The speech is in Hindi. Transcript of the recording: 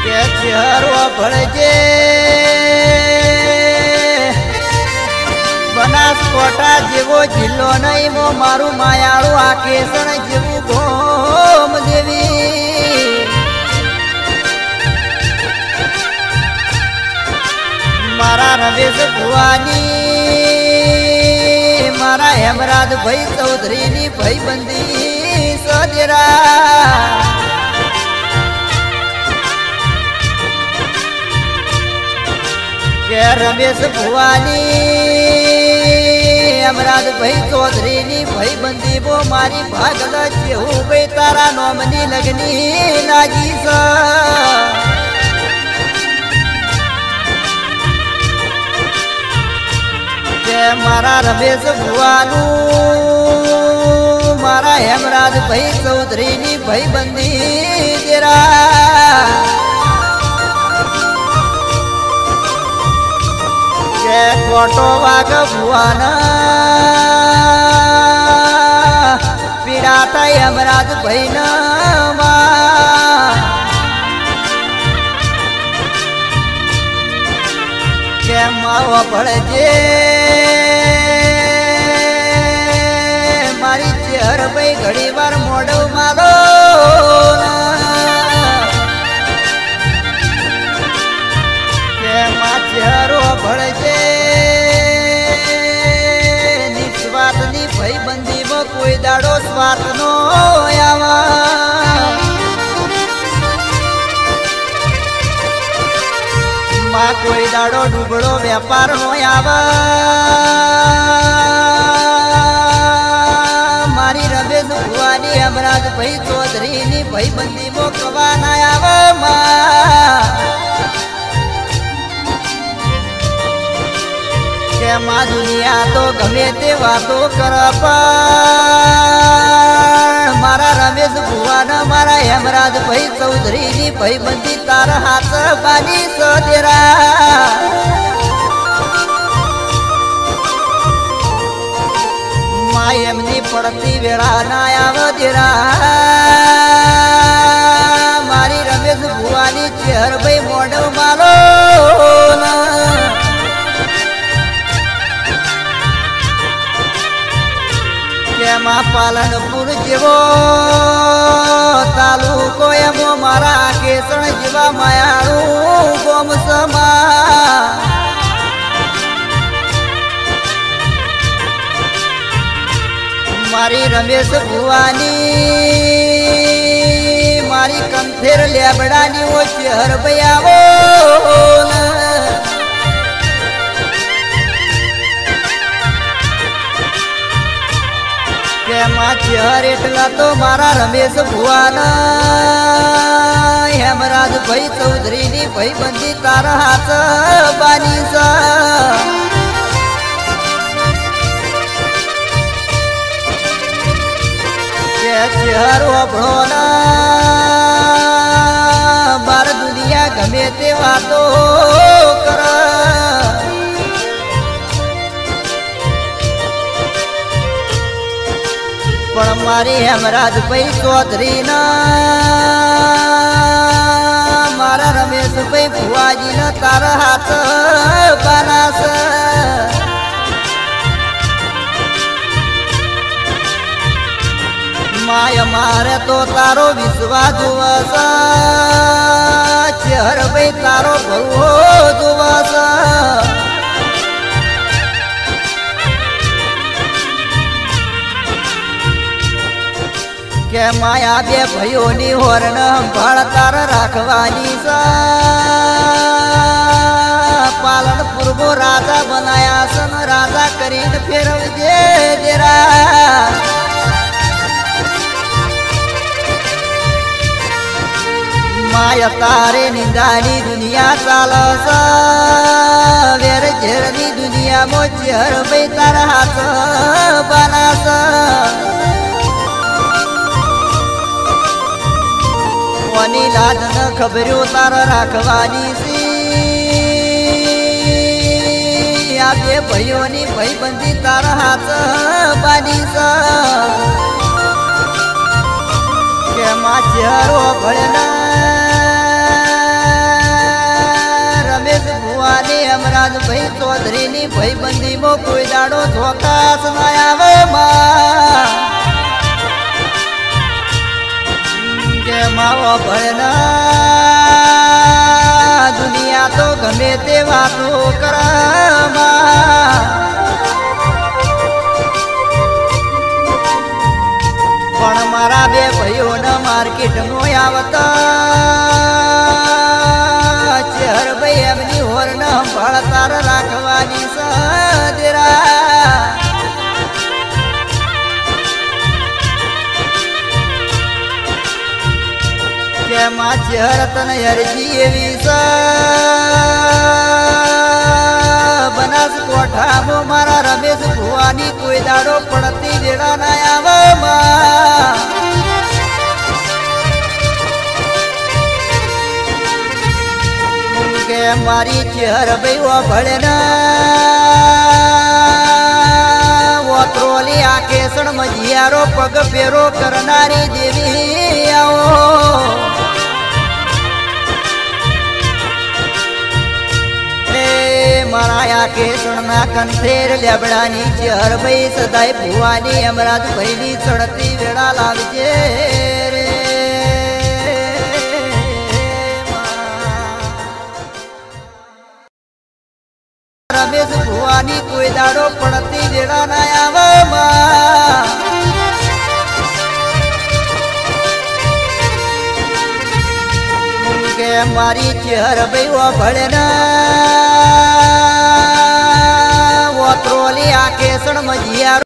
के चेहरो भळजे बनासकोटा जेवो जिल्लो नहीं मो मारू मायाळू आ केसण जेवू गोम देवी मारा रमेश भुवानी मारा हेमराज भाई चौधरी नी भाई बंदी सदेरा के रमेश भुवानी हेमराज भाई चौधरी नी भाई बंदी वो मारी भागल जेहू भाई तारा नोमनी लगनी लागी सा मारा रमेश भुवानू मारा हेमराज भाई चौधरी नी भाई बंदी तेरा के कोटो वाग भुवान पीड़ाता हेमराज भाई न के मावा भड़जे मारी चेहर भाई घड़ी बार मोड़ मारो के मा चेहरो भड़जे निस्वार्थ नी भाई बंदी में कोई दाड़ो स्वार्थ नो आवा कोई दाड़ो डूबड़ो व्यापार नो आवा मारी रमेश भुवानी हेमराज भाई चौधरी नी भाई बंदी मो कवा ना आवा के माँ दुनिया तो गमे ते वातो कर मारा रमेश भुवान मारा हेमराज भाई चौधरी नी भाई बंदी तार हाथ बानी सदेरा माँ एमनी पड़ती वेड़ा ना आवदेरा मारी रमेश भुवानी चेहर भाई मोड़ मालो माँ पालनपुर जेवो तालुको एमो मारा केसण जेवा मायाळू गोम समा मारी रमेश भुवानी मारी कंथेर लेबड़ानी वो चेहर बयावो के माँ चेहर एटला तो मारा रमेश भुवान हेमराज भाई चौधरी नी भाई बंदी तारा हाथ बानी सा के चेहर ओभळो ना बार दुनिया गमे ते वातो कर पण मारी हेमराज भाई चौधरी न मारा रमेश भाई भुवाजी न तार हाथ बनास माय मारे तो तारो विश्वास जुवस चेहर भाई तारो भगवो जुवस के माया बे भयोनी होरन भळ तार राखवानी सा पालनपुर को राजा बनाया सन राजा करीन फेरवजे देरा माया तारे निंदानी दुनिया चालस वेर झेरनी दुनिया मो चेहर भाई तार हाथ बनास कोनी लाज न खबर्यो तार राखवानी सी आगे भयोनी भाई बंदी तार हाथ बानी सा के मा चेहरो भळना भाई बंदी मो कोई दाड़ो धोकास ना आवे मां के मावा भयना दुनिया तो गमे ते वातो करमा पण मारा बे भाइयों न मार्केट में आवता चेहर भाई एमनी होर न भड़तार राखवानी सदरा के मां चेहर तन हरजी एवी बनास कोठा मो मारा रमेश भुवानी कोई दाड़ो पड़ती जेड़ा ना आवे मां के मारी चेहर भाई वो भड़ना वो त्रोली आके सण मजियारो पग फेरो करनारी देवी आओ माराया के सुनना कंठेर लेबड़ानी चेहर भाई सदाई भुवानी अमराज भाई नी चढ़ती वेड़ा लावजे रे रमेश भुवानी कोई दाड़ो पड़ती वेड़ा ना आवे मां के मारी चेहर भाई वो भड़ना वो त्रोली आके सण मजिया